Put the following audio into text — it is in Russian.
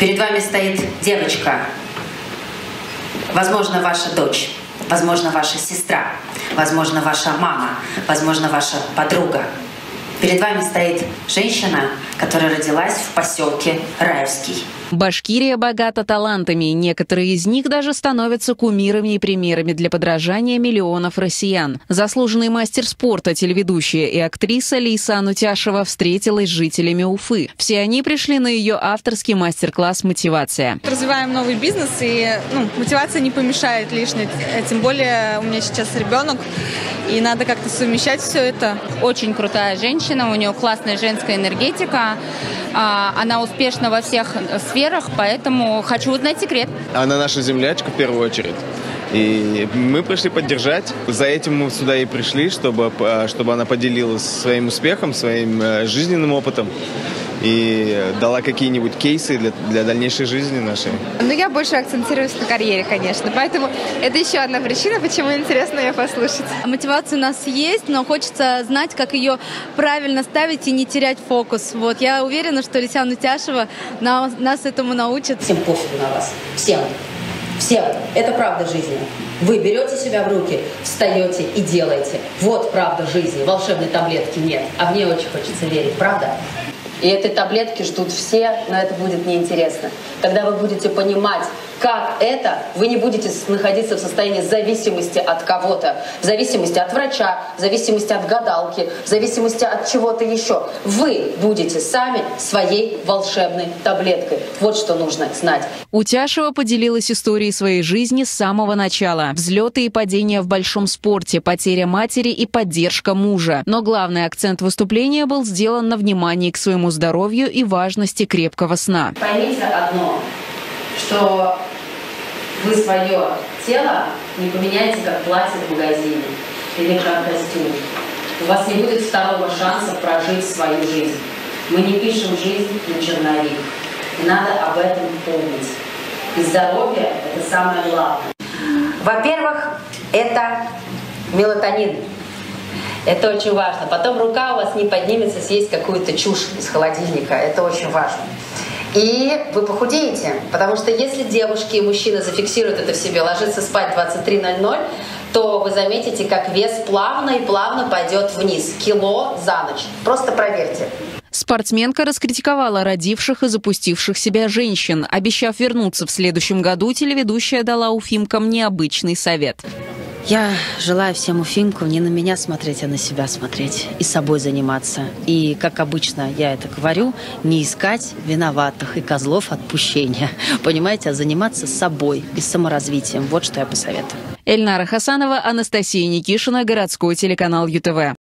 Перед вами стоит девочка, возможно, ваша дочь, возможно, ваша сестра, возможно, ваша мама, возможно, ваша подруга. Перед вами стоит женщина, которая родилась в поселке Раевский. Башкирия богата талантами, некоторые из них даже становятся кумирами и примерами для подражания миллионов россиян. Заслуженный мастер спорта, телеведущая и актриса Лейсан Утяшева встретилась с жителями Уфы. Все они пришли на ее авторский мастер-класс «Мотивация». Развиваем новый бизнес, и мотивация не помешает лишней. Тем более у меня сейчас ребенок, и надо как-то совмещать все это. Очень крутая женщина, у нее классная женская энергетика. Она успешна во всех сферах, поэтому хочу узнать секрет. Она наша землячка в первую очередь. И мы пришли поддержать. За этим мы сюда и пришли, чтобы она поделилась своим успехом, своим жизненным опытом и дала какие-нибудь кейсы для дальнейшей жизни нашей. Я больше акцентируюсь на карьере, конечно. Поэтому это еще одна причина, почему интересно ее послушать. Мотивация у нас есть, но хочется знать, как ее правильно ставить и не терять фокус. Я уверена, что Лейсан Утяшева нас этому научит. Всем пофигу на вас. Всем. Всем. Это правда жизни. Вы берете себя в руки, встаете и делаете. Вот правда жизни. Волшебной таблетки нет. А мне очень хочется верить. Правда? И этой таблетки ждут все, но это будет неинтересно. Когда вы будете понимать, как это, вы не будете находиться в состоянии зависимости от кого-то, в зависимости от врача, в зависимости от гадалки, в зависимости от чего-то еще. Вы будете сами своей волшебной таблеткой. Вот что нужно знать. Утяшева поделилась историей своей жизни с самого начала. Взлеты и падения в большом спорте, потеря матери и поддержка мужа. Но главный акцент выступления был сделан на внимании к своему здоровью и важности крепкого сна. Поймите одно, что вы свое тело не поменяете как платье в магазине или как костюм. У вас не будет второго шанса прожить свою жизнь. Мы не пишем жизнь на черновик. И надо об этом помнить. И здоровье – это самое главное. Во-первых, это мелатонин. Это очень важно. Потом рука у вас не поднимется съесть какую-то чушь из холодильника. Это очень важно. И вы похудеете, потому что если девушки и мужчины зафиксируют это в себе, ложиться спать 23:00, то вы заметите, как вес плавно и плавно пойдет вниз. Кило за ночь. Просто проверьте. Спортсменка раскритиковала родивших и запустивших себя женщин. Обещав вернуться в следующем году, телеведущая дала уфимкам необычный совет. Я желаю всем уфимкам не на меня смотреть, а на себя смотреть и собой заниматься. И, как обычно я это говорю, не искать виноватых и козлов отпущения. Понимаете, а заниматься собой и саморазвитием. Вот что я посоветую. Эльнара Хасанова, Анастасия Никишина, городской телеканал ЮТВ.